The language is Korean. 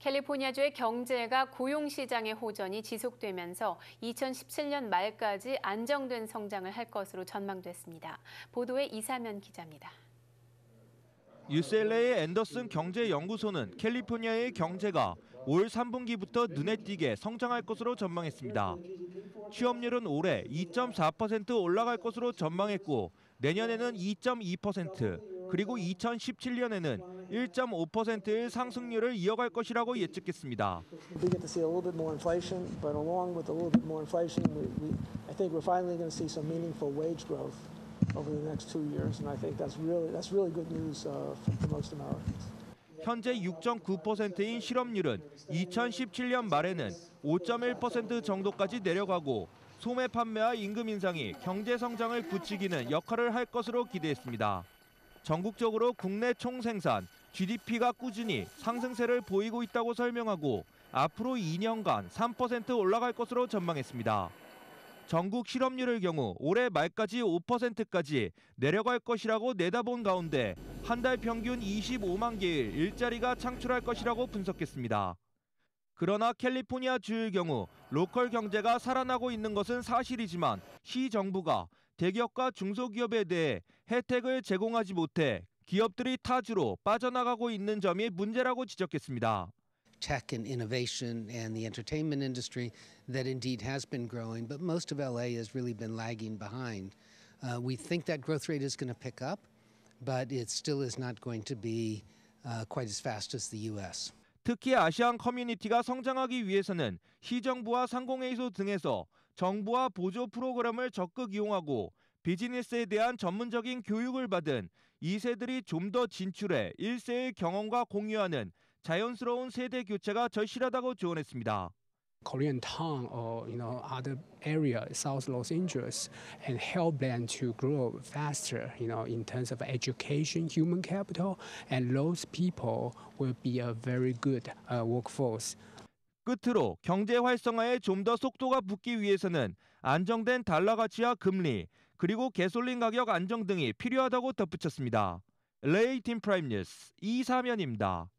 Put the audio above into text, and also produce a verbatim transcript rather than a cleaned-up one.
캘리포니아주의 경제가 고용시장의 호전이 지속되면서 이천십칠 년 말까지 안정된 성장을 할 것으로 전망됐습니다. 보도에 이사면 기자입니다. 유씨엘에이의 앤더슨 경제연구소는 캘리포니아의 경제가 올 삼 분기부터 눈에 띄게 성장할 것으로 전망했습니다. 취업률은 올해 이 점 사 퍼센트 올라갈 것으로 전망했고 내년에는 이 점 이 퍼센트, 그리고 이천십칠 년에는 일 점 오 퍼센트의 상승률을 이어갈 것이라고 예측했습니다. We get to see a little bit more inflation, but along with a little bit more inflation, we, we, I think we're finally going to see some meaningful wage growth over the next two years, and I think that's really that's really good news uh, for, for most Americans. 현재 육 점 구 퍼센트인 실업률은 이천십칠 년 말에는 오 점 일 퍼센트 정도까지 내려가고 소매 판매와 임금 인상이 경제 성장을 부추기는 역할을 할 것으로 기대했습니다. 전국적으로 국내 총생산, 지디피가 꾸준히 상승세를 보이고 있다고 설명하고 앞으로 이 년간 삼 퍼센트 올라갈 것으로 전망했습니다. 전국 실업률의 경우 올해 말까지 오 퍼센트까지 내려갈 것이라고 내다본 가운데 한 달 평균 이십오만 개의 일자리가 창출할 것이라고 분석했습니다. 그러나 캘리포니아 주의 경우 로컬 경제가 살아나고 있는 것은 사실이지만 시 정부가 대기업과 중소기업에 대해 혜택을 제공하지 못해 기업들이 타주로 빠져나가고 있는 점이 문제라고 지적했습니다. Tech and innovation and the entertainment industry that indeed has been growing, but most of L A has really been lagging behind. Uh, we think that growth rate is going to pick up, but it still is not going to be uh, quite as fast as the U S. 특히 아시안 커뮤니티가 성장하기 위해서는 시정부와 상공회의소 등에서 정부와 보조 프로그램을 적극 이용하고 비즈니스에 대한 전문적인 교육을 받은 이 세들이 좀 더 진출해 일 세의 경험과 공유하는 자연스러운 세대 교체가 절실하다고 조언했습니다. Korean town or you know other area, South Los Angeles, and help them to grow faster. You know in terms of education, human capital, and those people will be a very good uh, workforce. 끝으로 경제 활성화에 좀 더 속도가 붙기 위해서는 안정된 달러 가치와 금리, 그리고 가솔린 가격 안정 등이 필요하다고 덧붙였습니다. 엘에이 팀 프라임 뉴스 이사면입니다.